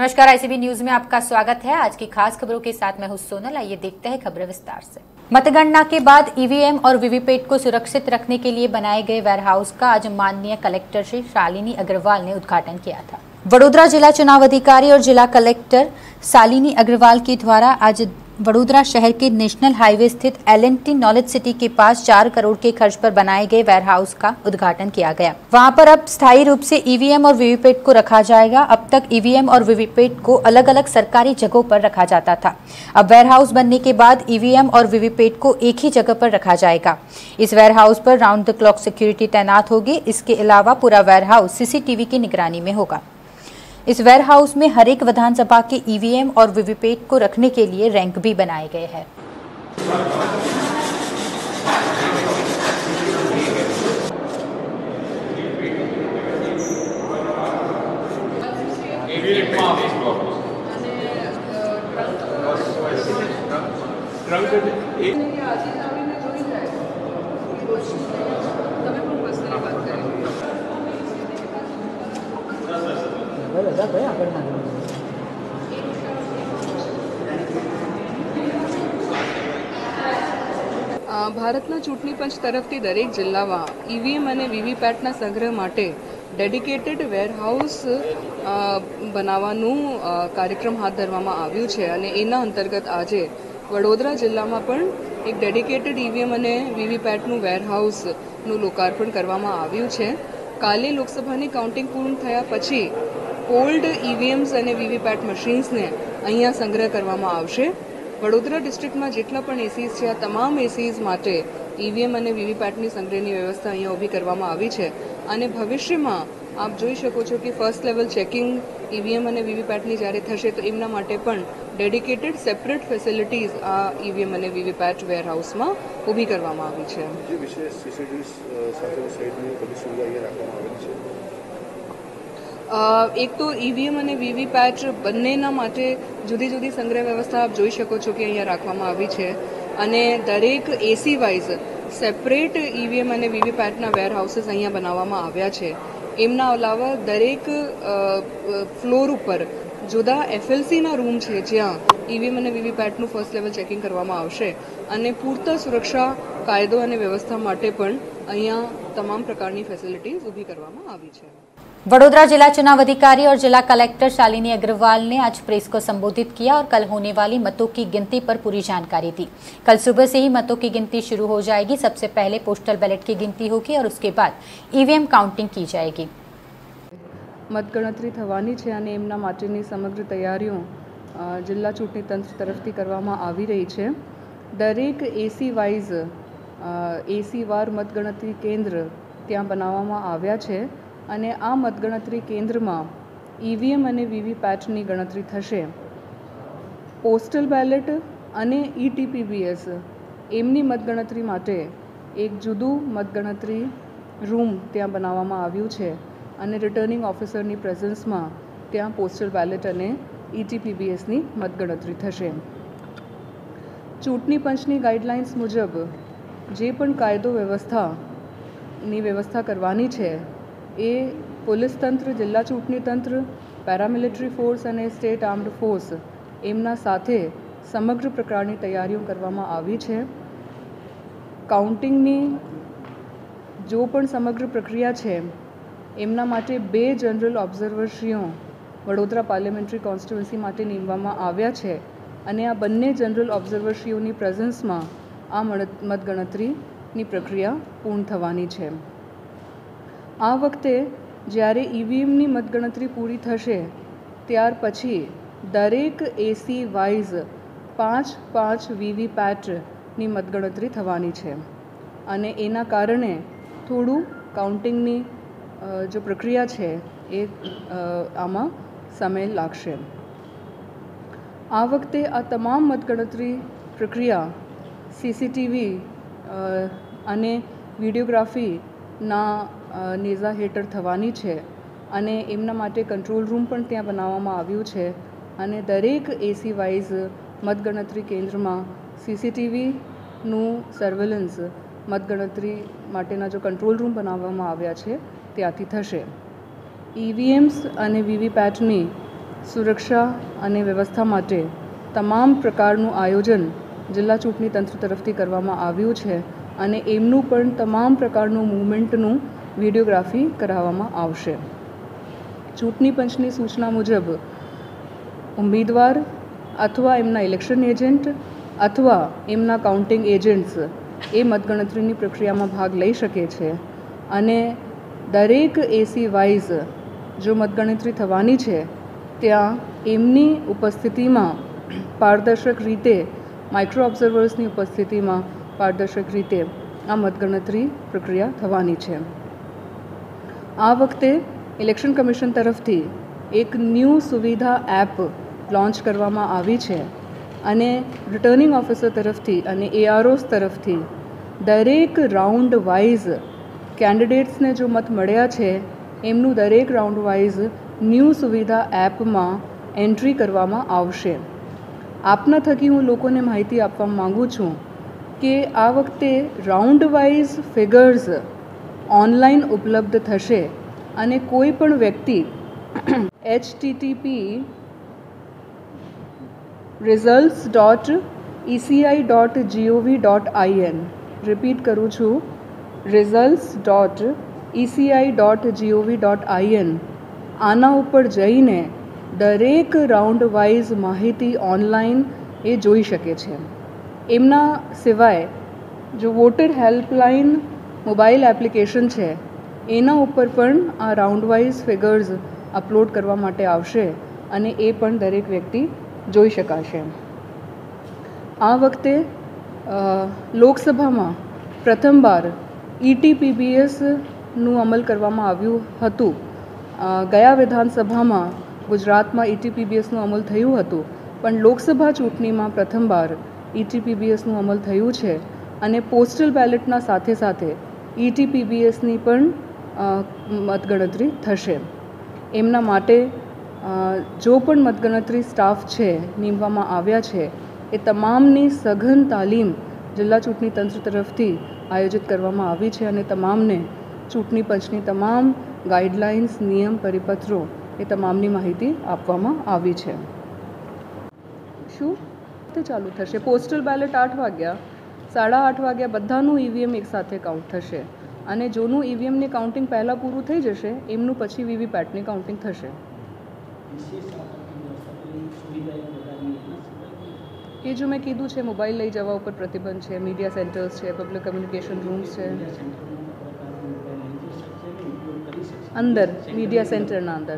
नमस्कार, ICB news में आपका स्वागत है। आज की खास खबरों के साथ मैं हूं सोनल। आइए देखते हैं खबरें विस्तार से। मतगणना के बाद ईवीएम और वीवीपैट को सुरक्षित रखने के लिए बनाए गए वेयरहाउस का आज माननीय कलेक्टर श्री शालिनी अग्रवाल ने उद्घाटन किया था। वडोदरा जिला चुनाव अधिकारी और जिला कलेक्टर शालिनी अग्रवाल के द्वारा आज वडोदरा शहर के नेशनल हाईवे स्थित L&T नॉलेज सिटी के पास 4 करोड़ के खर्च पर बनाए गए वेयरहाउस का उद्घाटन किया गया। वहां पर अब स्थायी रूप से ईवीएम और वीवीपैट को रखा जाएगा। अब तक ईवीएम और वीवीपैट को अलग अलग सरकारी जगहों पर रखा जाता था। अब वेयरहाउस बनने के बाद ईवीएम और वीवीपैट को एक ही जगह पर रखा जाएगा। इस वेयरहाउस पर राउंड द क्लॉक सिक्योरिटी तैनात होगी। इसके अलावा पूरा वेयरहाउस सीसीटीवी की निगरानी में होगा। इस वेयरहाउस में हर एक विधानसभा के ईवीएम और वीवीपैट को रखने के लिए रैंक भी बनाए गए हैं। ભારતના ચૂંટણી પંચ તરફથી દરેક જિલ્લામાં ઈવીએમ અને વીવીપેટના સંગ્રહ માટે ડેડિકેટેડ વેરહાઉસ બનાવવાનું કાર્યક્રમ હાથ ધરવામાં આવ્યું છે અને એના અંતર્ગત આજે વડોદરા જિલ્લામાં પણ એક ડેડિકેટેડ ઈવીએમ અને વીવીપેટનું વેરહાઉસનું લોકાર્પણ કરવામાં આવ્યું છે। કાલે લોકસભાની કાઉન્ટિંગ પૂર્ણ થયા પછી ઓલ્ડ ઈવીએમ્સ અને વીવીપેટ મશીન્સને અહીંયા સંગ્રહ કરવામાં આવશે। વડોદરા ડિસ્ટ્રિક્ટમાં જેટલા પણ એસીઝ છે આ તમામ એસીઝ માટે ઈવીએમ અને વીવીપેટની સંગ્રહની વ્યવસ્થા અહીંયા ઊભી કરવામાં આવી છે અને ભવિષ્યમાં આપ જોઈ શકો છો કે ફર્સ્ટ લેવલ ચેકિંગ ઈવીએમ અને વીવીપેટની જ્યારે થશે તો એમના માટે પણ ડેડિકેટેડ સેપરેટ ફેસિલિટીઝ આ ઈવીએમ અને વીવીપેટ વેરહાઉસમાં ઊભી કરવામાં આવી છે। એક તો ઈવીએમ અને વીવીપેટ બંનેના માટે જુદી જુદી સંગ્રહ વ્યવસ્થા આપ જોઈ શકો છો કે અહીંયા રાખવામાં આવી છે અને દરેક એસી વાઇઝ સેપરેટ ઈવીએમ અને વીવીપેટના વેરહાઉસીસ અહીંયા બનાવવામાં આવ્યા છે। એમના અલાવા દરેક ફ્લોર ઉપર જુદા એફએલસીના રૂમ છે જ્યાં ઈવીએમ અને વીવીપેટનું ફર્સ્ટ લેવલ ચેકિંગ કરવામાં આવશે અને પૂરતા સુરક્ષા કાયદો અને વ્યવસ્થા માટે પણ અહીંયા તમામ પ્રકારની ફેસિલિટીઝ ઊભી કરવામાં આવી છે। वडोदरा जिला चुनाव अधिकारी और जिला कलेक्टर शालिनी अग्रवाल ने आज प्रेस को संबोधित किया और कल होने वाली मतों की गिनती पर पूरी जानकारी दी। कल सुबह से ही मतों की गिनती शुरू हो जाएगी। सबसे पहले पोस्टल बैलेट की गिनती होगी और उसके बाद ईवीएम काउंटिंग की जाएगी। मतगणतरी थवानी छे અને એમના માટેની સમગ્ર તૈયારીઓ જિલ્લા ચૂંટણી તંત્ર તરફથી કરવામાં આવી રહી છે। દરેક એસી વાઇઝ એસી વાર મતગણતરી કેન્દ્ર ત્યાં બનાવવામાં આવ્યા છે અને આ મતગણતરી કેન્દ્રમાં ઈવીએમ અને વીવીપેટની ગણતરી થશે। પોસ્ટલ બેલેટ અને ઈટીપીબીએસ એમની મતગણતરી માટે એક જુદું મતગણતરી રૂમ ત્યાં બનાવવામાં આવ્યું છે અને રિટર્નિંગ ઓફિસરની પ્રેઝન્સમાં ત્યાં પોસ્ટલ બેલેટ અને ઈટીપીબીએસની મતગણતરી થશે। ચૂંટણી પંચની ગાઈડલાઇન્સ મુજબ જે પણ કાયદો વ્યવસ્થાની વ્યવસ્થા કરવાની છે એ પોલીસ તંત્ર, જિલ્લા ચૂંટણી તંત્ર, પેરામિલિટરી ફોર્સ અને સ્ટેટ આર્મ્ડ ફોર્સ એમના સાથે સમગ્ર પ્રકારની તૈયારીઓ કરવામાં આવી છે। કાઉન્ટિંગની જો પણ સમગ્ર પ્રક્રિયા છે એમના માટે 2 જનરલ ઓબ્ઝર્વરશ્રીઓ વડોદરા પાર્લામેન્ટરી કોન્સ્ટિટ્યુન્સી માટે નીમવામાં આવ્યા છે અને આ બંને જનરલ ઓબ્ઝર્વરશ્રીઓની પ્રેઝન્સમાં આ મતગણતરીની પ્રક્રિયા પૂર્ણ થવાની છે। આ વખતે જ્યારે ઈવીએમની મતગણતરી પૂરી થશે ત્યાર પછી દરેક એસી વાઇઝ 5-5 વીવીપેટની મતગણતરી થવાની છે અને એના કારણે થોડું કાઉન્ટિંગની जो પ્રક્રિયા છે એ આમાં સમય લાગશે। આ વખતે આ તમામ મતગણતરી પ્રક્રિયા સીસીટીવી અને વિડીયોગ્રાફીના નેઝા હેઠળ થવાની છે અને એમના માટે કંટ્રોલ રૂમ પણ ત્યાં બનાવવામાં આવ્યું છે અને દરેક એસી વાઇઝ મતગણતરી કેન્દ્રમાં સીસીટીવીનું સર્વેલન્સ મતગણતરી માટેના જો કંટ્રોલ રૂમ બનાવવામાં આવ્યા છે ત્યાંથી થશે। ઈવીએમ્સ અને વીવીપેટની સુરક્ષા અને વ્યવસ્થા માટે તમામ પ્રકારનું આયોજન જિલ્લા ચૂંટણી તંત્ર તરફથી કરવામાં આવ્યું છે અને એમનું પણ તમામ પ્રકારનું મૂવમેન્ટનું વિડીયોગ્રાફી કરાવવામાં આવશે. ચૂંટણી પંચની સૂચના મુજબ ઉમેદવાર અથવા એમના ઇલેક્શન એજન્ટ અથવા એમના કાઉન્ટિંગ એજન્ટ્સ એ મતગણતરીની પ્રક્રિયામાં ભાગ લઈ શકે છે અને દરેક એસી વાઇઝ જો મતગણતરી થવાની છે ત્યાં એમની ઉપસ્થિતિમાં પારદર્શક રીતે માઇક્રો ઓબ્ઝર્વર્સની ઉપસ્થિતિમાં પારદર્શક રીતે આ મતગણતરી પ્રક્રિયા થવાની છે. આ વખતે ઇલેક્શન કમિશન તરફથી એક ન્યૂ સુવિધા એપ લોન્ચ કરવામાં આવી છે અને રિટર્નિંગ ઓફિસર તરફથી અને એઆરઓસ તરફથી દરેક રાઉન્ડ વાઇઝ કેન્ડિડેટ્સને જો મત મળ્યા છે એમનું દરેક રાઉન્ડ વાઇઝ ન્યૂ સુવિધા એપમાં એન્ટ્રી કરવામાં આવશે. આપના થકી હું લોકોને માહિતી આપવા માગું છું કે આ વખતે રાઉન્ડ વાઇઝ ફિગર્સ ઓનલાઈન ઉપલબ્ધ થશે અને કોઈ પણ વ્યક્તિ http://results.eci.gov.in રિપીટ કરું છું, results.eci.gov.in આના ઉપર જઈને દરેક રાઉન્ડ વાઇઝ માહિતી ઓનલાઈન એ જોઈ શકે છે. એમના સિવાય જો વોટર હેલ્પલાઇન મોબાઈલ એપ્લિકેશન છે એના ઉપર પણ આ રાઉન્ડ વાઇઝ ફિગર્સ અપલોડ કરવા માટે આવશે અને એ પણ દરેક વ્યક્તિ જોઈ શકાશે. આ વખતે લોકસભામાં પ્રથમવાર ETPBSનું અમલ કરવામાં આવ્યું હતું. ગયા વિધાનસભામાં ગુજરાતમાં ETPBSનું અમલ થયું હતું, પણ લોકસભા ચૂંટણીમાં પ્રથમવાર ETPBSનું અમલ થયું છે અને પોસ્ટલ બેલેટના સાથે સાથે ETPBSની પણ મતગણતરી થશે. એમના માટે જો પણ મતગણતરી સ્ટાફ છે નીમવામાં આવ્યા છે એ તમામની સઘન તાલીમ જિલ્લા ચૂંટણી તંત્ર તરફથી આયોજિત કરવામાં આવી છે અને તમામને ચૂંટણી પંચની તમામ ગાઈડલાઇન્સ, નિયમ, પરિપત્રો એ તમામની માહિતી આપવામાં આવી છે. શું તે ચાલુ થશે? પોસ્ટલ બેલેટ 8 વાગ્યા, 8:30 વાગ્યા બધાનું EVM એકસાથે કાઉન્ટ થશે અને જોનું EVMની કાઉન્ટિંગ પહેલાં પૂરું થઈ જશે એમનું પછી વીવીપેટની કાઉન્ટિંગ થશે. એ જો મેં કીધું છે, મોબાઈલ લઈ જવા ઉપર પ્રતિબંધ છે, મીડિયા સેન્ટર્સ છે, પબ્લિક કમ્યુનિકેશન રૂમ્સ છે, અંદર મીડિયા સેન્ટરના અંદર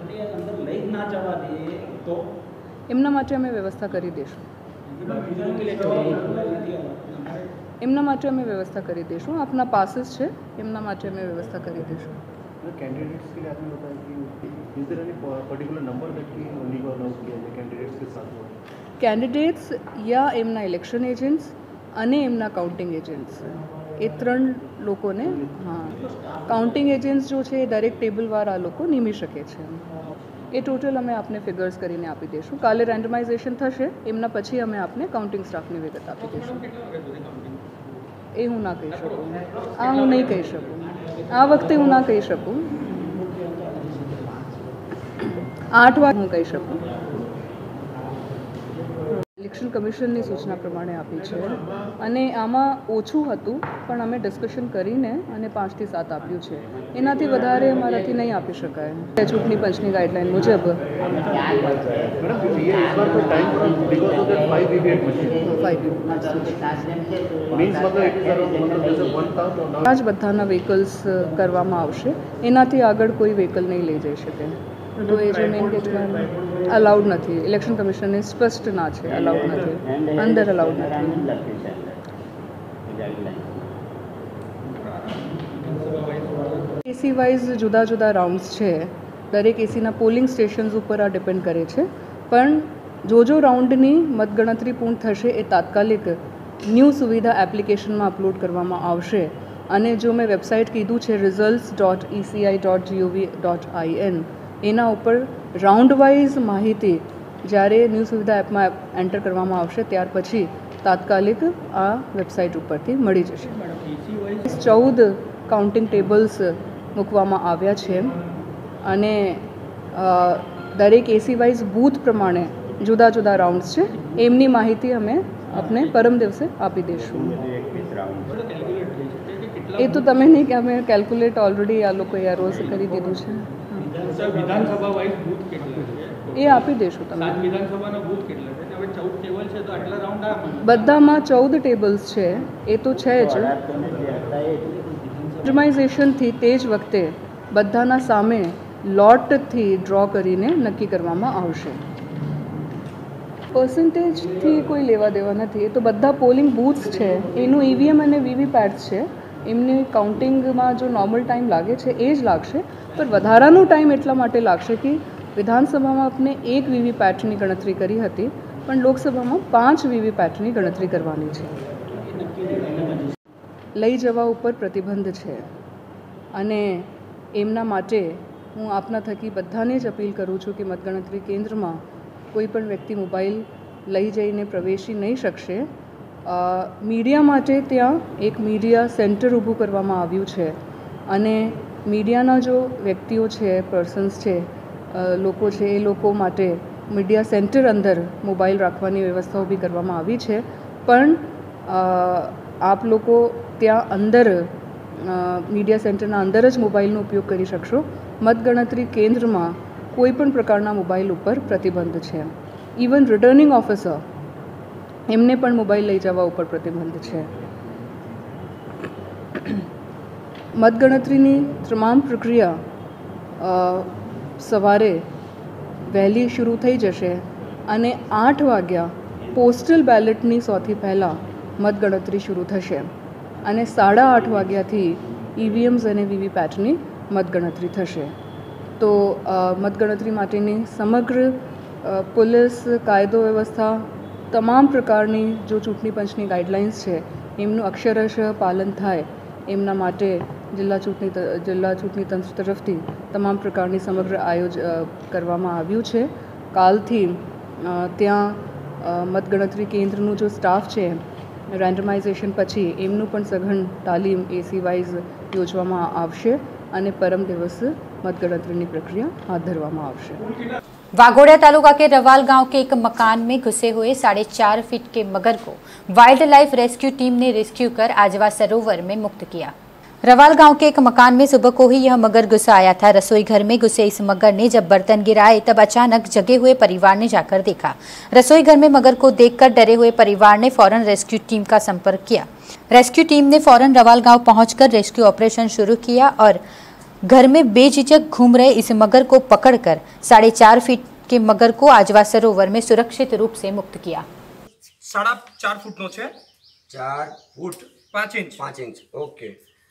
એમના માટે અમે વ્યવસ્થા કરી દઈશું. એમના માટે અમે વ્યવસ્થા કરી દઈશું. આપના પાસીસ છે એમના માટે અમે વ્યવસ્થા કરી દઈશું. कैंडिडेट्स के लिए आपने बताया कि इस तरह की पर्टिकुलर नंबर तक की ओनली को अनाउंस किया जाए कैंडिडेट्स के साथ में કેન્ડિડેટ્સ યા એમના ઇલેક્શન એજન્ટ્સ અને એમના કાઉન્ટિંગ એજન્ટ્સ એ 3 લોકોને, હા, કાઉન્ટિંગ એજન્ટ્સ જો છે એ દરેક ટેબલવાર આ લોકો નિમી શકે છે. એ ટોટલ અમે આપને ફિગર્સ કરીને આપી દઈશું. કાલે રેન્ડમાઇઝેશન થશે, એમના પછી અમે આપને કાઉન્ટિંગ સ્ટાફની વિગત આપી દઈશું. એ હું ના કહી શકું, આ હું નહીં કહી શકું, આ વખતે હું ના કહી શકું. 8 વાગે હું કહી શકું. ઇલેક્શન કમિશનની સૂચના પ્રમાણે આપી છે અને આમાં ઓછું હતું પણ અમે ડિસ્કશન કરીને અને 5 થી 7 આપ્યું છે. એનાથી વધારે અમારાથી નહીં આપી શકાય ચૂંટણી પંચની ગાઈડલાઈન મુજબ. આ જ બધાના વ્હીકલ્સ કરવામાં આવશે, એનાથી આગળ કોઈ વ્હીકલ નહીં લઈ જઈ શકે. તો એ જે મેઇન ગેટમાં અલાઉડ નથી, ઇલેક્શન કમિશનને સ્પષ્ટ ના છે, અલાઉડ નથી, અંદર અલાઉડ નથી. એસી વાઇઝ જુદા જુદા રાઉન્ડ્સ છે, દરેક એસીના પોલિંગ સ્ટેશન્સ ઉપર આ ડિપેન્ડ કરે છે. પણ જો રાઉન્ડની મતગણતરી પૂર્ણ થશે એ તાત્કાલિક ન્યૂ સુવિધા એપ્લિકેશનમાં અપલોડ કરવામાં આવશે અને જો મેં વેબસાઇટ કીધું છે results.eci.gov.in એના ઉપર રાઉન્ડ વાઇઝ માહિતી જ્યારે ન્યૂ સુવિધા એપમાં એન્ટર કરવામાં આવશે ત્યાર પછી તાત્કાલિક આ વેબસાઇટ ઉપરથી મળી જશે. 14 કાઉન્ટિંગ ટેબલ્સ મૂકવામાં આવ્યા છે અને દરેક એસી વાઇઝ બૂથ પ્રમાણે જુદા જુદા રાઉન્ડ્સ છે, એમની માહિતી અમે આપને પરમ દિવસે આપી દઈશું. એ તો તમે નહીં કે અમે કેલ્ક્યુલેટ ઓલરેડી આ લોકોએ આ રોજ કરી દીધું છે. વિધાનસભા વાઇઝ બૂથ કેટલા છે એ આપી દઈશું તમને. વિધાનસભાના બૂથ કેટલા છે? હવે 14 ટેબલ છે તો આટલા રાઉન્ડ બધામાં 14 ટેબલ્સ છે, એ તો છે જ. રેન્ડમાઇઝેશનથી તે જ વખતે બધાના સામે લોટથી ડ્રો કરીને નક્કી કરવામાં આવશે. પર્સન્ટેજથી કોઈ લેવા દેવા નથી, એ તો બધા પોલિંગ બૂથ્સ છે, એનું ઈવીએમ અને વીવીપેટ્સ છે, એમની કાઉન્ટિંગમાં જો નોર્મલ ટાઈમ લાગે છે એ જ લાગશે, પણ વધારાનો ટાઈમ એટલા માટે લાગશે કે વિધાનસભામાં આપણે 1 વીવીપેટની ગણતરી કરી હતી, પણ લોકસભામાં 5 વીવીપેટની ગણતરી કરવાની છે. લઈ જવા ઉપર પ્રતિબંધ છે અને એમના માટે હું આપના થકી બધાને જ અપીલ કરું છું કે મતગણતરી કેન્દ્રમાં કોઈ પણ વ્યક્તિ મોબાઈલ લઈ જઈને પ્રવેશી નહીં શકશે. મીડિયા માટે ત્યાં એક મીડિયા સેન્ટર ઊભું કરવામાં આવ્યું છે અને મીડિયાના જો વ્યક્તિઓ છે, પર્સન્સ છે, લોકો છે, એ લોકો માટે મીડિયા સેન્ટર અંદર મોબાઈલ રાખવાની વ્યવસ્થા ઊભી કરવામાં આવી છે. પણ આપ લોકો ત્યાં અંદર મીડિયા સેન્ટરના અંદર જ મોબાઈલનો ઉપયોગ કરી શકશો. મતગણતરી કેન્દ્રમાં કોઈ પણ પ્રકારના મોબાઈલ ઉપર પ્રતિબંધ છે. ઇવન રિટર્નિંગ ઓફિસર એમને પણ મોબાઈલ લઈ જવા ઉપર પ્રતિબંધ છે. મતગણતરીની તમામ પ્રક્રિયા સવારે વહેલી શરૂ થઈ જશે અને 8 વાગ્યા પોસ્ટલ બેલેટની સૌથી પહેલાં મતગણતરી શરૂ થશે અને 8:30 વાગ્યાથી ઈવીએમ્સ અને વીવીપેટની મતગણતરી થશે. તો મતગણતરી માટેની સમગ્ર પોલીસ, કાયદો વ્યવસ્થા, તમામ પ્રકારની જો ચૂંટણી પંચની ગાઈડલાઇન્સ છે એમનું અક્ષરશઃ પાલન થાય એમના માટે જિલ્લા ચૂંટણી તંત્ર તરફથી તમામ પ્રકારની સમગ્ર કરવામાં આવ્યું છે. કાલથી ત્યાં મતગણતરી કેન્દ્રનું જો સ્ટાફ છે રેન્ડમાઇઝેશન પછી એમનું પણ સઘન તાલીમ એસી વાઇઝ યોજવામાં આવશે અને परम दिवस मतगणतरी प्रक्रिया हाथ धरवामा आवशे. वाघोड़िया तालुका के रवाल गांव के एक मकान में घुसे हुए 4.5 फीट के मगर को वाइल्ड लाइफ रेस्क्यू टीम ने रेस्क्यू कर आजवा सरोवर में मुक्त किया. रवाल गांव के एक मकान में सुबह को ही यह मगर घुसा आया था. रसोई घर में घुसे इस मगर ने जब बर्तन गिराए तब अचानक जगे हुए परिवार ने जाकर देखा. रसोई घर में मगर को देखकर डरे हुए परिवार ने फौरन रेस्क्यू टीम का संपर्क किया. रेस्क्यू टीम ने फौरन रवाल गांव पहुंचकर रेस्क्यू ऑपरेशन शुरू किया और घर में बेझिझक घूम रहे इस मगर को पकड़कर 4.5 फीट के मगर को आजवा सरोवर में सुरक्षित रूप से मुक्त किया. 4.5 फूट नो छे. 4 फूट 5 इंच. 5 इंच. ओके.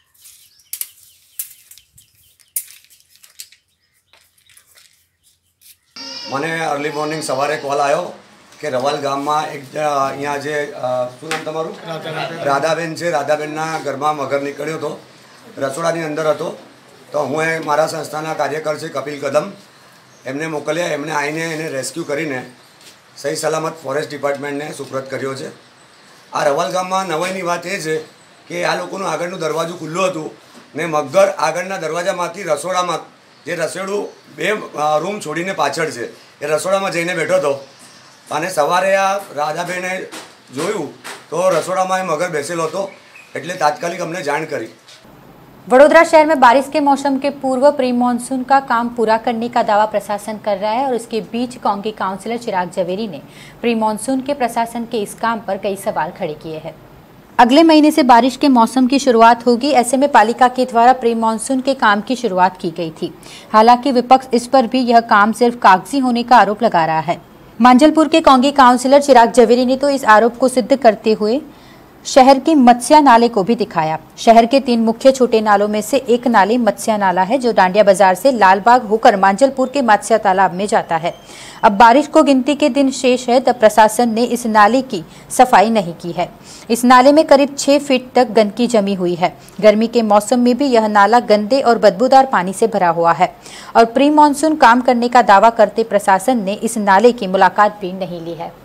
મને અર્લી મોર્નિંગ સવારે કોલ આવ્યો કે રવાલ ગામમાં એક અહીંયા જે શું નામ તમારું રાધાબેન છે, રાધાબેનના ઘરમાં મગર નીકળ્યો હતો, રસોડાની અંદર હતો. તો હું મારા સંસ્થાના કાર્યકર છે કપિલ કદમ, એમને મોકલ્યા. એમને આવીને એને રેસ્ક્યુ કરીને સહી સલામત ફોરેસ્ટ ડિપાર્ટમેન્ટને સુપ્રત કર્યો છે. આ રવાલ ગામમાં નવાઈની વાત એ છે કે આ લોકોનું આગળનું દરવાજું ખુલ્લું હતું ને મગર આગળના દરવાજામાંથી રસોડામાં, જે રસોડું 2 રૂમ છોડીને પાછળ છે, એ રસોડામાં જઈને બેઠો હતો અને સવારે આ રાધાબેને જોયું તો રસોડામાં એ मगर બેસેલો હતો એટલે તાત્કાલિક અમને જાણ કરી. वडोदरा शहर में बारिश के मौसम के पूर्व प्री मानसून का काम पूरा करने का दावा प्रशासन कर रहा है और इसके बीच कांग्रेस काउंसिलर चिराग जवेरी ने प्री मानसून के प्रशासन के इस काम पर कई सवाल खड़े किए हैं. अगले महीने से बारिश के मौसम की शुरुआत होगी, ऐसे में पालिका के द्वारा प्री मानसून के काम की शुरुआत की गई थी. हालांकि विपक्ष इस पर भी यह काम सिर्फ कागजी होने का आरोप लगा रहा है. मांजलपुर के कांग्रेस काउंसिलर चिराग जवेरी ने तो इस आरोप को सिद्ध करते हुए शहर के मत्स्या नाले को भी दिखाया. शहर के 3 मुख्य छोटे नालों में से एक नाले मत्स्या नाला है जो डांडिया बाजार से लालबाग होकर मांजलपुर के मत्स्या तालाब में जाता है. अब बारिश को गिनती के दिन शेष है तब प्रशासन ने इस नाले की सफाई नहीं की है. इस नाले में करीब 6 फीट तक गंदगी जमी हुई है. गर्मी के मौसम में भी यह नाला गंदे और बदबूदार पानी से भरा हुआ है और प्री मानसून काम करने का दावा करते प्रशासन ने इस नाले की मुलाकात भी नहीं ली है.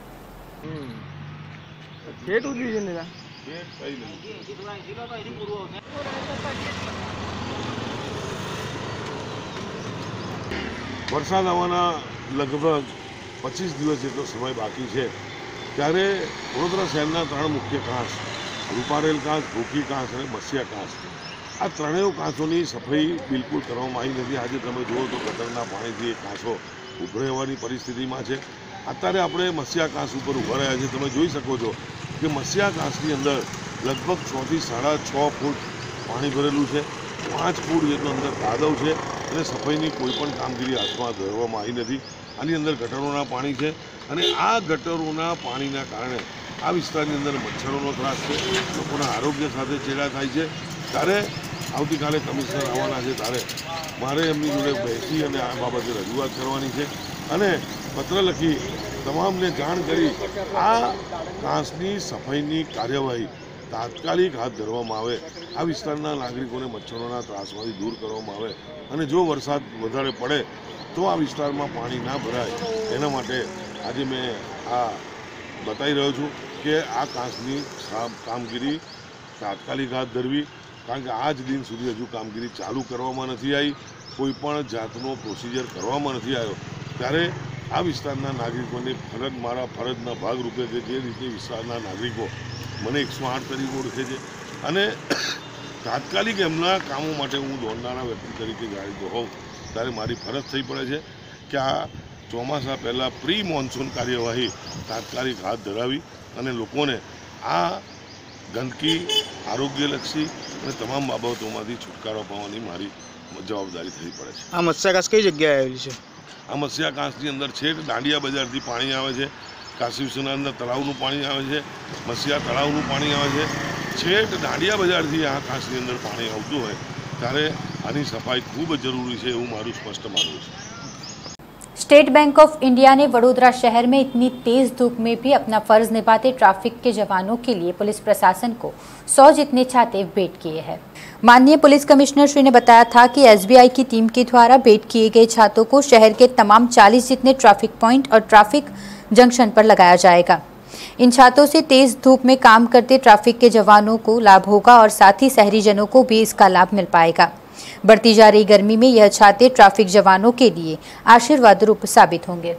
વરસાદ આવવાના લગભગ 25 દિવસ જેટલો સમય બાકી છે ત્યારે વડોદરા શહેરના 3 મુખ્ય કાંસ, રૂપારેલ કાંસ, ભૂખી કાંસ અને મસીયા કાંસ, આ ત્રણેય કાંસોની સફાઈ બિલકુલ કરવામાં આવી નથી. આજે તમે જુઓ તો ગટરના પાણીથી એ કાંસો ઉભરાવાની પરિસ્થિતિમાં છે. અત્યારે આપણે મસીયા કાંસ ઉપર ઊભા રહ્યા છીએ. તમે જોઈ શકો છો કે મસીયા કાંસની અંદર લગભગ 6 થી 6.5 ફૂટ પાણી ભરેલું છે, 5 ફૂટ જેટલો અંદર કાદવ છે અને સફાઈની કોઈ પણ કામગીરી હાથમાં ધરવામાં આવી નથી. આની અંદર ગટરોના પાણી છે અને આ ગટરોના પાણીના કારણે આ વિસ્તારની અંદર મચ્છરોનો ત્રાસ છે, લોકોના આરોગ્ય સાથે ચેડા થાય છે. ત્યારે આવતીકાલે કમિશનર આવવાના છે, ત્યારે મારે એમની જોડે બેસી અને આ બાબતે રજૂઆત કરવાની છે અને પત્ર લખી તમામને જાણ કરી આ કાંસની સફાઈની કાર્યવાહી તાત્કાલિક હાથ ધરવામાં આવે, આ વિસ્તારના નાગરિકોને મચ્છરોના ત્રાસમાંથી દૂર કરવામાં આવે અને જો વરસાદ વધારે પડે તો આ વિસ્તારમાં પાણી ના ભરાય એના માટે આજે મેં આ બતાવી રહ્યો છું કે આ કાંસની કામગીરી તાત્કાલિક હાથ ધરવી, કારણ કે આજ દિન સુધી હજુ કામગીરી ચાલુ કરવામાં નથી આવી, કોઈ પણ જાતનો પ્રોસિજર કરવામાં નથી આવ્યો. ત્યારે આ વિસ્તારના નાગરિકોની મારા ફરજના ભાગરૂપે કે જે રીતે વિસ્તારના નાગરિકો મને 108 તરીકે ઓળખે છે અને તાત્કાલિક એમના કામો માટે હું દોડનારા વ્યક્તિ તરીકે જાણીતો હોઉં, ત્યારે મારી ફરજ થઈ પડે છે કે આ ચોમાસા પહેલાં પ્રી મોન્સૂન કાર્યવાહી તાત્કાલિક હાથ ધરાવી અને લોકોને આ ગંદકી, આરોગ્યલક્ષી અને તમામ બાબતોમાંથી છુટકારો અપાવવાની મારી જવાબદારી થઈ પડે છે. આ મત્સ્યાકાંસ કઈ જગ્યાએ આવેલી છે? આ મત્સ્યાકાંસની અંદર છેક દાંડિયા બજારથી પાણી આવે છે, કાશી વિશ્વનાથના તળાવનું પાણી આવે છે, મસીયા તળાવનું પાણી આવે છે, છેક દાંડિયા બજારથી આ કાંસની અંદર પાણી આવતું હોય ત્યારે આની સફાઈ ખૂબ જરૂરી છે એવું મારું સ્પષ્ટ માનવું છે. स्टेट बैंक ऑफ इंडिया ने वडोदरा शहर में इतनी तेज धूप में भी अपना फर्ज निभाते ट्रैफिक के जवानों के लिए पुलिस प्रशासन को 100 जितने छाते भेंट किए हैं। माननीय पुलिस कमिश्नर श्री ने बताया था कि एसबीआई की टीम के द्वारा भेंट किए गए छातों को शहर के तमाम 40 जितने ट्रैफिक पॉइंट और ट्रैफिक जंक्शन पर लगाया जाएगा। इन छातों से तेज धूप में काम करते ट्रैफिक के जवानों को लाभ होगा और साथ ही शहरीजनों को भी इसका लाभ मिल पाएगा। बढ़ती जा रही गर्मी में यह छाते ट्रैफिक जवानों के लिए आशीर्वाद रूप साबित होंगे।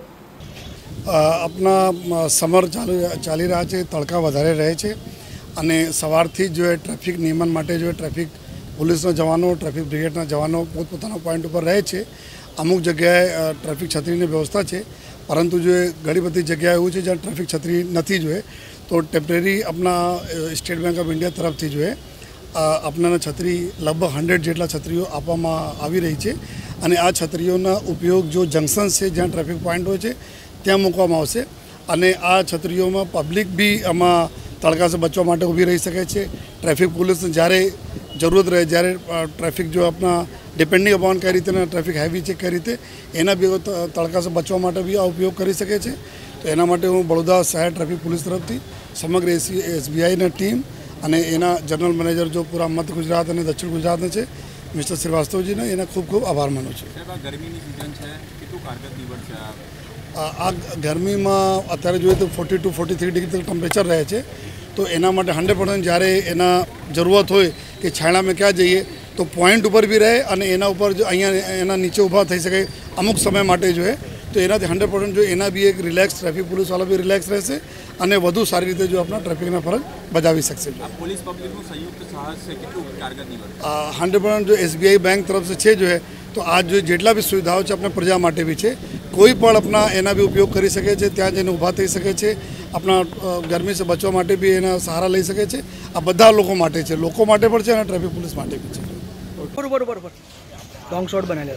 अपना समर चाली रहा है, तड़का वधारे रहे छे अने सवारथी जो है ट्रैफिक नियमन माटे जो है ट्रैफिक पुलिस जवानों, ट्रैफिक ब्रिगेडना जवानों पोतपोताना पॉइंट पर रहे छे। अमुक जग्याए ट्रैफिक छतरीनी व्यवस्था है, परंतु जो है घणी बधी जग्याए एवुं छे ज्यां ट्रैफिक छतरी नहीं जो है तो टेम्परेरी अपना स्टेट बैंक ऑफ इंडिया तरफ जो है अपना छतरी लगभग 100 जेटला छतरीओ आपवामां आवी रही है अने आ छतरीओना उपयोग जो जंक्शन से ज्यां ट्रैफिक पॉइंट होय छे त्यां मूकवामां आवशे अने आ छतरीओमां पब्लिक भी आमां तड़का से बचवा माटे ऊभी रही सके छे। ट्रैफिक पुलिस ज्यारे जरूरत रहे ज्यारे ट्रैफिक जो अपना डिपेन्डिंग अपॉन कई रीते ट्रैफिक हेवी है कई रीते एना भी तड़का से बचवा माटे भी आ उपयोग करी सके छे। तो एना माटे हूँ बड़ौदा शहर ट्रैफिक पुलिस तरफथी समग्र एसबीआई ना टीम અને એના જનરલ મેનેજર જો પૂરા મધ્ય ગુજરાત અને દક્ષિણ ગુજરાતના છે મિસ્ટર શ્રીવાસ્તવજીને એના ખૂબ ખૂબ આભાર માનું છું। ગરમીની સિઝન છે, કેટલું કારગર નીવડશે આ ગરમીમાં અત્યારે જોઈએ તો 40 to 43 ડિગ્રી તક ટેમ્પરેચર રહે છે, તો એના માટે 100% જ્યારે એના જરૂરત હોય કે છાયડામાં ક્યાં જઈએ તો પોઈન્ટ ઉપર બી રહે અને એના ઉપર જો અહીંયા એના નીચે ઊભા થઈ શકે અમુક સમય માટે જો તો એનાથી 100% जो एना भी एक रिलेक्स ट्रैफिक पुलिस वाला भी रिलेक्स रहશે અને વધુ સારી રીતે જો આપણા ટ્રાફિકના ફરજ બજાવી શકશે। पुलिस पब्लिक નું संयुक्त साहस से કેટલું કારગર નીવડે 100% जो एसबीआई बैंक तरफ से છે जो है तो आज जो જેટલા भी સુવિધાઓ છે આપણે પ્રજા માટે भी છે, કોઈ પણ अपना એના भी उपयोग કરી શકે છે, ત્યાં જઈને ઊભા થઈ શકે છે, अपना ગરમી से બચવા માટે भी એના સહારા લઈ શકે છે। આ બધા લોકો માટે છે, લોકો માટે પણ છે અને ટ્રાફિક પોલીસ માટે भी છે। बरोबर बरोबर लॉन्ग शॉट बनाले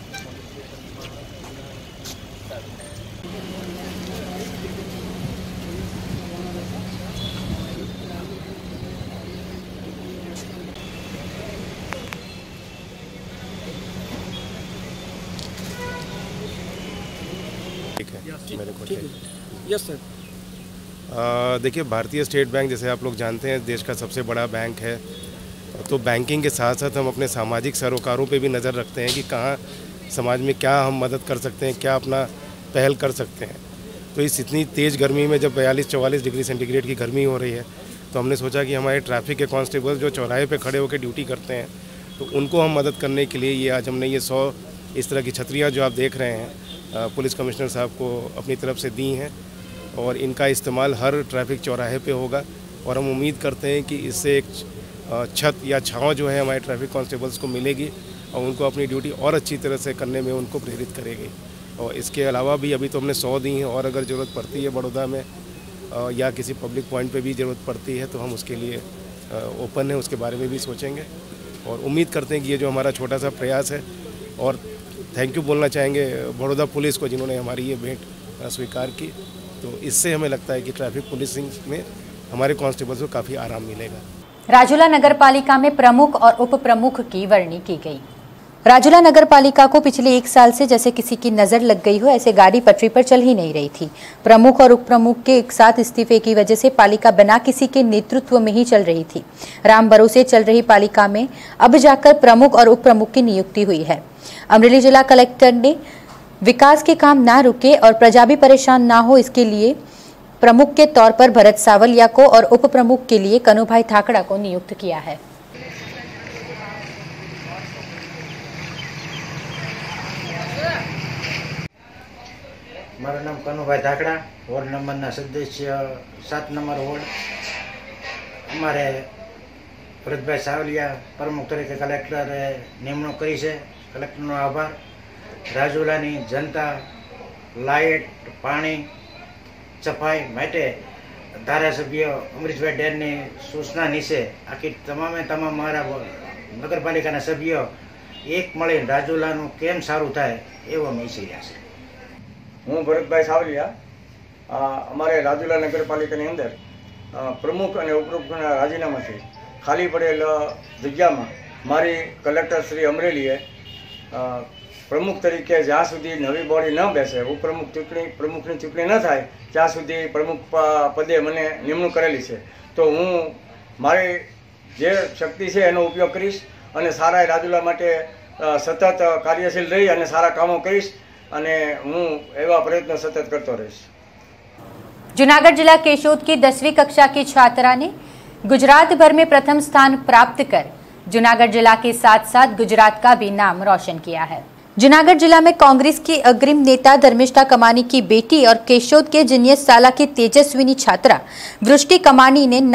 मेरे को यस सर। देखिए, भारतीय स्टेट बैंक जैसे आप लोग जानते हैं देश का सबसे बड़ा बैंक है, तो बैंकिंग के साथ साथ हम अपने सामाजिक सरोकारों पे भी नज़र रखते हैं कि कहाँ समाज में क्या हम मदद कर सकते हैं, क्या अपना पहल कर सकते हैं। तो इस इतनी तेज़ गर्मी में जब 42-44 डिग्री सेंटीग्रेड की गर्मी हो रही है तो हमने सोचा कि हमारे ट्रैफिक के कांस्टेबल जो चौराहे पे खड़े होकर ड्यूटी करते हैं तो उनको हम मदद करने के लिए ये आज हमने ये 100 इस तरह की छतरियाँ जो आप देख रहे हैं पुलिस कमिश्नर साहब को अपनी तरफ से दी हैं और इनका इस्तेमाल हर ट्रैफिक चौराहे पे होगा और हम उम्मीद करते हैं कि इससे एक छत या छांव जो है हमारे ट्रैफिक कांस्टेबल्स को मिलेगी और उनको अपनी ड्यूटी और अच्छी तरह से करने में उनको प्रेरित करेगी। और इसके अलावा भी अभी तो हमने 100 दी हैं और अगर ज़रूरत पड़ती है बड़ौदा में या किसी पब्लिक पॉइंट पे भी ज़रूरत पड़ती है तो हम उसके लिए ओपन है, उसके बारे में भी सोचेंगे और उम्मीद करते हैं कि ये जो हमारा छोटा सा प्रयास है और थैंक यू बोलना चाहेंगे बड़ौदा पुलिस को जिन्होंने हमारी ये भेंट स्वीकार की, तो इससे हमें लगता है कि ट्रैफिक पुलिसिंग में हमारे कांस्टेबल्स को काफ़ी आराम मिलेगा। राजूला नगर पालिका में प्रमुख और उप प्रमुख की वर्णी की गई। राजूला नगर पालिका को पिछले 1 साल से जैसे किसी की नजर लग गई हो ऐसे गाड़ी पटरी पर चल ही नहीं रही थी। प्रमुख और उप प्रमुख के एक साथ इस्तीफे की वजह से पालिका बिना किसी के नेतृत्व में ही चल रही थी। राम भरोसे चल रही पालिका में अब जाकर प्रमुख और उप प्रमुख की नियुक्ति हुई है। अमरेली जिला कलेक्टर ने विकास के काम ना रुके और प्रजा भी परेशान ना हो इसके लिए प्रमुख के तौर पर भरत सावलिया को और उप प्रमुख के लिए कनुभाई थाकड़ा को नियुक्त किया है। मारा नाम कनुभाई धाकड़ा, वोर्ड नंबर सदस्य 7 नंबर वोर्ड। अमारे भरतभाई सावलिया प्रमुख तरीके कलेक्टर निमणूक करी है। कलेक्टर आभार। રાજુલાની जनता लाइट पानी सफाई माटे धारासभ्य अमरीशभाई डेरनी सूचना नीचे आखी તમામ मारा नगरपालिका सभ्यों एक मळी રાજુલાનું केम सारू थाय एवो मैं ईच्छी रह्या छे। हूँ भरतभाई सावलिया अमारे રાજુલા नगरपालिका अंदर प्रमुख और उपप्रमुख राजीनामा से खाली पड़ेल जग्या में मारी कलेक्टर श्री अमरेलीए प्रमुख तरीके ज्यां सुधी नवी बॉडी न बेसे उपप्रमुख प्रमुखनी चूंटणी न थाय त्यां सुधी प्रमुख पदे मने निमणूक करेली छे। तो हूँ मारी जे शक्ति है एनो उपयोग करीश अने सारा રાજુલા माटे सतत कार्यशील रही अने सारा कामों करीश अने हूँ एवा प्रयत्न सतत करतो रहीश। जूनागढ़ जिला केशोद की 10वीं कक्षा की छात्रा ने गुजरात भर में प्रथम स्थान प्राप्त कर जूनागढ़ जिला के साथ साथ गुजरात का भी नाम रोशन किया है। जूनागढ़ जिला में कांग्रेस की अग्रिम नेता धर्मिष्ठा कमानी की बेटी और केशोद के जीनियस साला की तेजस्विनी छात्रा वृष्टि कमानी ने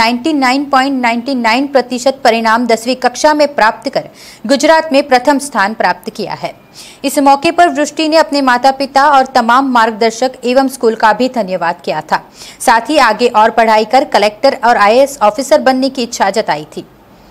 99.99% परिणाम 10वीं कक्षा में प्राप्त कर गुजरात में प्रथम स्थान प्राप्त किया है। इस मौके पर वृष्टि ने अपने माता पिता और तमाम मार्गदर्शक एवं स्कूल का भी धन्यवाद किया था। साथ ही आगे और पढ़ाई कर कलेक्टर और IAS ऑफिसर बनने की इच्छा जताई थी।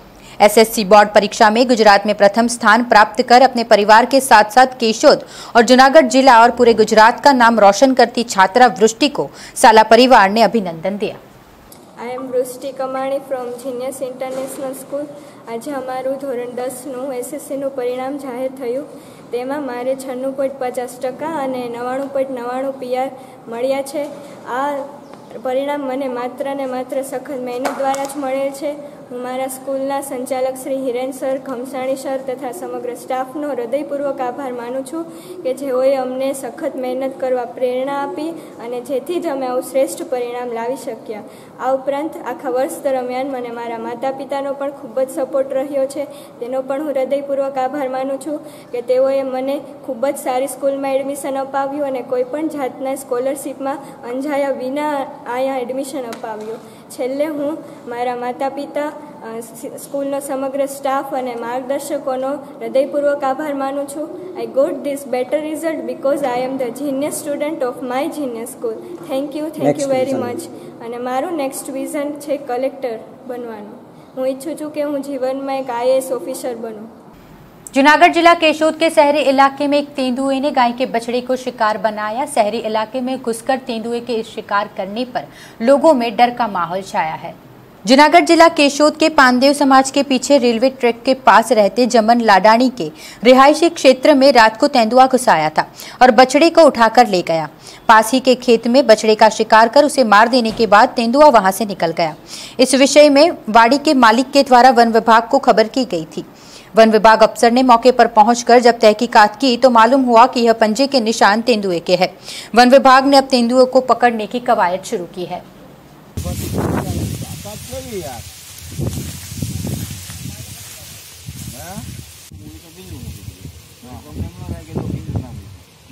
SSC बोर्ड परीक्षा में गुजरात में प्रथम स्थान प्राप्त कर अपने परिवार के साथ साथ केशोद और जूनागढ़ जिला और पूरे गुजरात का नाम रोशन करती छात्रा वृष्टि को साला परिवार ने अभिनंदन दिया। I am Vrushti Kamani from genius international school. आज अमारू धोरण 10 SSC परिणाम जाहिर थयुं। तेमां मारे 96.50% અને 99.99 PR मळ्या छे। आ परिणाम मने मात्र ने मात्र सखत मेहनत द्वारा ज मळेल छे। हूँ मारा स्कूलना संचालक श्री हिरेन सर, घमसाणी सर तथा समग्र स्टाफनो हृदयपूर्वक आभार मानु छूं के जेओए अमने सखत मेहनत करवा प्रेरणा आपी अने जेथी ज अमे आवुं श्रेष्ठ परिणाम लावी शक्या। आ उपरांत आखा वर्ष दरमियान मने मारा माता पितानो पण खूब ज सपोर्ट रह्यो छे, तेनो पण हूँ हृदयपूर्वक आभार मानु छूं के तेओए मने खूब ज सारी स्कूलमां एडमिशन अपाव्युं अने कोईपण जातना स्कॉलरशीपमां अंजाया विना आया एडमिशन अपाव्युं। छेल्ले हूँ मारा माता पिता, स्कूलनो समग्र स्टाफ और मार्गदर्शकों हृदयपूर्वक आभार मानु छूं। I got this better result because I am the genius student of my genius school. Thank you very much. अने मारू नेक्स्ट विजन छे कलेक्टर बनवानुं। हूँ इच्छुं छूं के हूँ जीवन में एक IAS ऑफिसर बनूं। जूनागढ़ जिला केशोद के शहरी इलाके में एक तेंदुए ने गाय के बछड़े को शिकार बनाया। शहरी इलाके में घुसकर तेंदुए के शिकार करने पर लोगों में डर का माहौल छाया है। जूनागढ़ जिला केशोद के पानदेव समाज के पीछे रेलवे ट्रैक के पास रहते जमन लाडानी के रिहायशी क्षेत्र में रात को तेंदुआ घुस आया था और बछड़े को उठाकर ले गया। पास ही के खेत में बछड़े का शिकार कर उसे मार देने के बाद तेंदुआ वहां से निकल गया। इस विषय में वाड़ी के मालिक के द्वारा वन विभाग को खबर की गई थी। वन विभाग अफसर ने मौके पर पहुंचकर जब तहकीकात की तो मालूम हुआ कि यह पंजे के निशान तेंदुए के हैं। वन विभाग ने अब तेंदुए को पकड़ने की कवायद शुरू की है।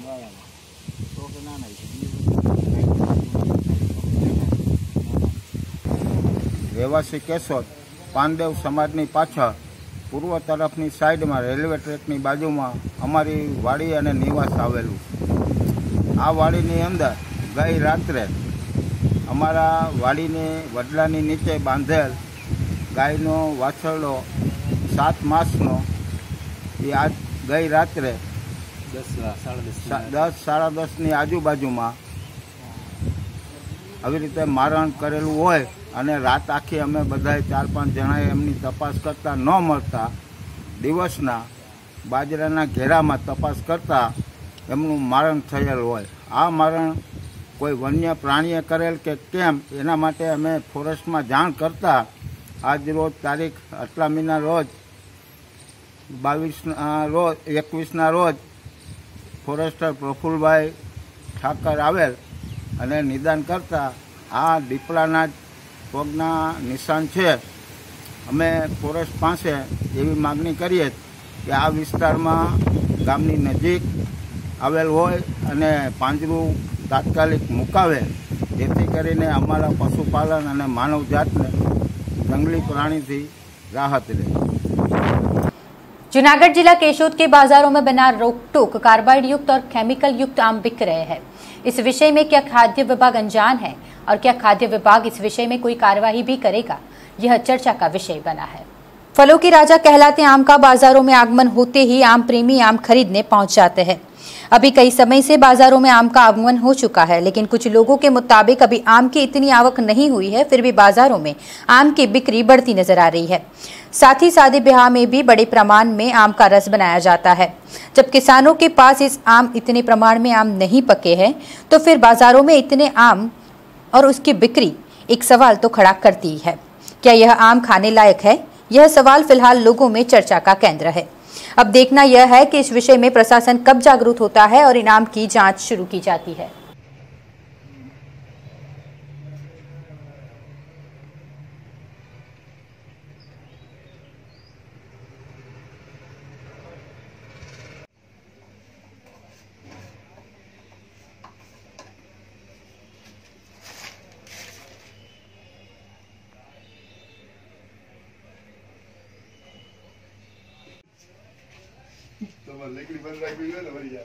રહેવાસી કેશોદ પાનદેવ સમાજની પાછળ પૂર્વ તરફની સાઈડમાં રેલવે ટ્રેકની બાજુમાં અમારી વાડી અને નિવાસ આવેલું. આ વાડીની અંદર ગઈ રાત્રે અમારા વાડીની વડલાની નીચે બાંધેલ ગાયનો વાછરડો 7 માસનો એ આજ ગઈ રાત્રે 10-10:30ની આજુબાજુમાં આવી રીતે મારણ કરેલું હોય અને રાત આખી અમે બધાએ 4-5 જણાએ એમની તપાસ કરતા ન મળતા દિવસના બાજરાના ઘેરામાં તપાસ કરતા એમનું મારણ થયેલ હોય. આ મારણ કોઈ વન્ય પ્રાણીએ કરેલ કે કેમ એના માટે અમે ફોરેસ્ટમાં જાણ કરતા આજ રોજ તારીખ 8 મહિના રોજ 21ના રોજ ફોરેસ્ટર પ્રફુલભાઈ ઠાકર આવેલ અને નિદાન કરતા આ દીપડાના જ પગના નિશાન છે. અમે ફોરેસ્ટ પાસે એવી માગણી કરીએ કે આ વિસ્તારમાં ગામની નજીક આવેલ હોય અને પાંજરું તાત્કાલિક મુકાવે જેથી કરીને અમારા પશુપાલન અને માનવ જાતને जंगली प्राणी थी राहत रहे. जूनागढ़ जिला केशोद के बाजारों में बिना रोक टोक कार्बाइड युक्त और केमिकल युक्त आम बिक रहे हैं. इस विषय में क्या खाद्य विभाग अनजान है और क्या खाद्य विभाग इस विषय में कोई कार्यवाही भी करेगा, यह चर्चा का विषय बना है. फलों के राजा कहलाते आम का बाजारों में आगमन होते ही आम प्रेमी आम खरीदने पहुंच जाते हैं. अभी कई समय से बाजारों में आम का आगमन हो चुका है, लेकिन कुछ लोगों के मुताबिक अभी आम की इतनी आवक नहीं हुई है, फिर भी बाजारों में आम की बिक्री बढ़ती नजर आ रही है. साथ ही शादी ब्याह में भी बड़े प्रमाण में आम का रस बनाया जाता है. जब किसानों के पास इस आम इतने प्रमाण में आम नहीं पके हैं, तो फिर बाजारों में इतने आम और उसकी बिक्री एक सवाल तो खड़ा करती है. क्या यह आम खाने लायक है? यह सवाल फिलहाल लोगों में चर्चा का केंद्र है. अब देखना यह है कि इस विषय में प्रशासन कब जागरूक होता है और इन आम की जांच शुरू की जाती है. लेकिन बंद रख भी ना बढ़िया.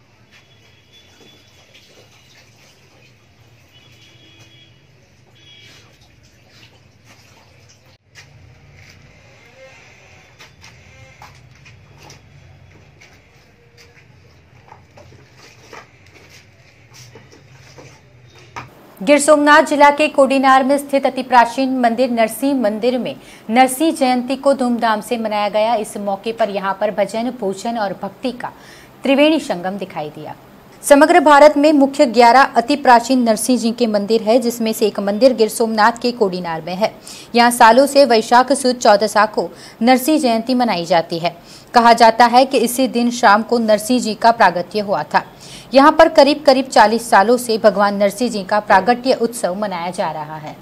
गिर सोमनाथ जिला के कोडीनार में स्थित अति प्राचीन मंदिर नरसिंह मंदिर में नरसिंह जयंती को धूमधाम से मनाया गया. इस मौके पर यहां पर भजन, भोजन और भक्ति का त्रिवेणी संगम दिखाई दिया. समग्र भारत में मुख्य 11 अति प्राचीन नरसिंह जी के मंदिर है, जिसमें से एक मंदिर गिर सोमनाथ के कोडीनार में है. यहाँ सालों से वैशाख सुद 14 को नरसिंह जयंती मनाई जाती है. कहा जाता है कि इसी दिन शाम को नरसिंह जी का प्रागट्य हुआ था. यहाँ पर करीब 40 सालों से भगवान नरसिंह जी का प्रागट्य उत्सव मनाया जा रहा है.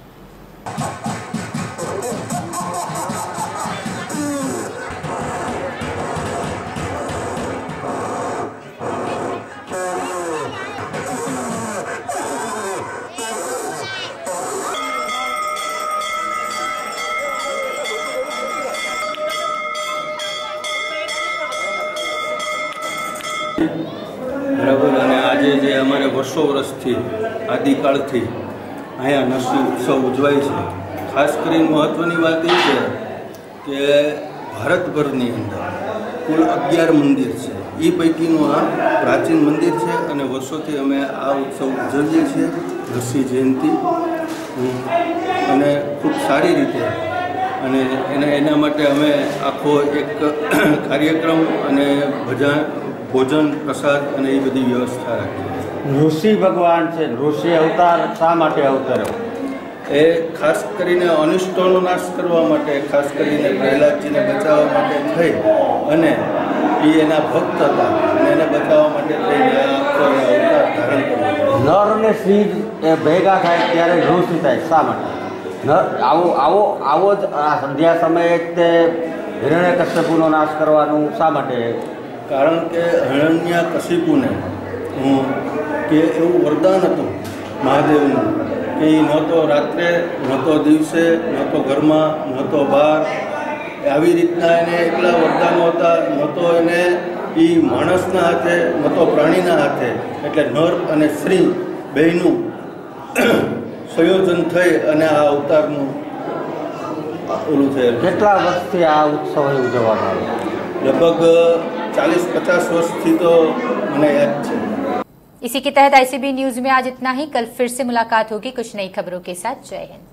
બરાબર. અને આજે જે અમારે વર્ષો વર્ષથી આદિકાળથી અહીંયા નરસિંહ ઉત્સવ ઉજવાય છે. ખાસ કરીને મહત્ત્વની વાત એ છે કે ભારતભરની અંદર કુલ 11 મંદિર છે. એ પૈકીનું આ પ્રાચીન મંદિર છે અને વર્ષોથી અમે આ ઉત્સવ ઉજવીએ છીએ, નરસિંહ જયંતિ, અને ખૂબ સારી રીતે. અને એના માટે અમે આખો એક કાર્યક્રમ અને ભોજન, પ્રસાદ અને એ બધી વ્યવસ્થા રાખી. ઋષિ ભગવાન છે, ઋષિ અવતાર શા માટે અવતર્યો? એ ખાસ કરીને અનિષ્ટોનો નાશ કરવા માટે, ખાસ કરીને પ્રહલાદજીને બચાવવા માટે થઈ અને એ એના ભક્ત હતા અને એને બચાવવા માટે થઈને આખો અવતાર ધારણ કર્યો. નર અને સિંહ એ ભેગા થાય ત્યારે ઋષિ થાય, શા માટે? આવો જ આ સંધ્યા સમયે જ તે હિરણ્યકશ્યપુનો નાશ કરવાનું શા માટે? કારણ કે હિરણ્યકશિપુને કે એવું વરદાન હતું મહાદેવનું કે એ ન તો રાત્રે ન તો દિવસે ન તો ઘરમાં ન તો બહાર આવી રીતના એને એટલા વરદાનો હતા. ન તો એને એ માણસના હાથે ન તો પ્રાણીના હાથે, એટલે નર અને સ્ત્રી બેયનું સંયોજન થઈ અને આ અવતારનું ઓલું થયેલું. કેટલા વર્ષથી આ ઉત્સવ ઉજવવામાં આવે? લગભગ 40-50 વર્ષથી તો મને याद है। इसी के तहत ICB न्यूज में आज इतना ही। कल फिर से मुलाकात होगी कुछ नई खबरों के साथ। जय हिंद।